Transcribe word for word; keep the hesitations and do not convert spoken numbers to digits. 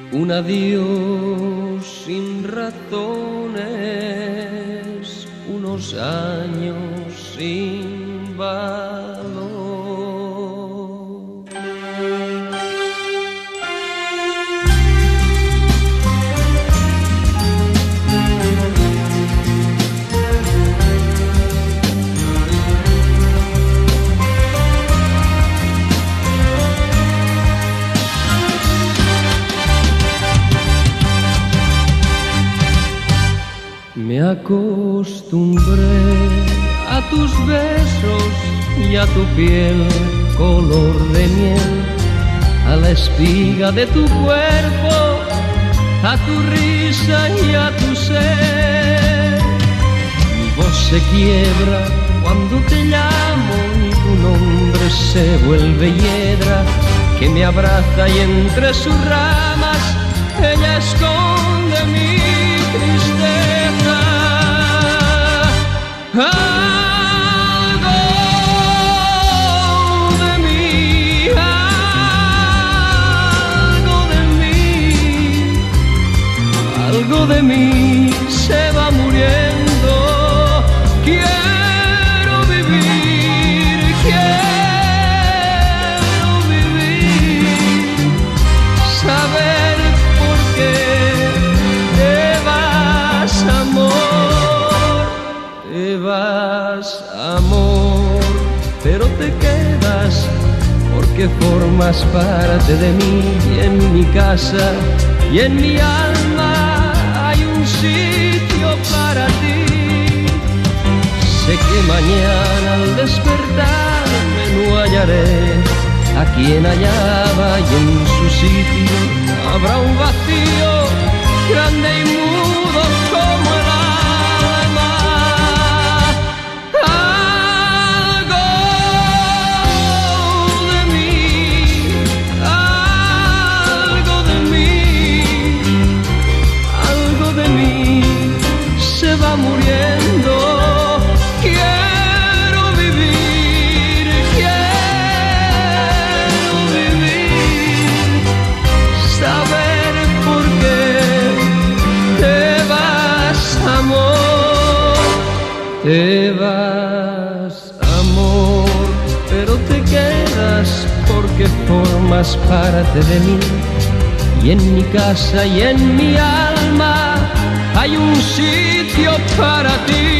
Un adiós sin razones, unos años sin valor. Me acostumbré a tus besos y a tu piel color de miel, a la espiga de tu cuerpo, a tu risa y a tu ser. Mi voz se quiebra cuando te llamo y tu nombre se vuelve hiedra que me abraza y entre sus ramas ella esconde mi tristeza. Algo de mí, algo de mí, algo de mí se va muriendo. Quiero vivir, quiero vivir, saber por qué te vas, amor, te vas, amor, pero te quedas porque formas parte de mí y en mi casa y en mi alma hay un sitio para ti. Sé que mañana al despertarme no hallaré a quien hallaba y en su sitio habrá un vacío grande y mudo como el alma. Algo de mí, algo de mí, algo de mí se va muriendo. Quiero vivir, quiero vivir, saber por qué te vas, amor, te vas, amor, pero te quedas porque formas parte de mí y en mi casa y en mi alma hay un sitio para ti.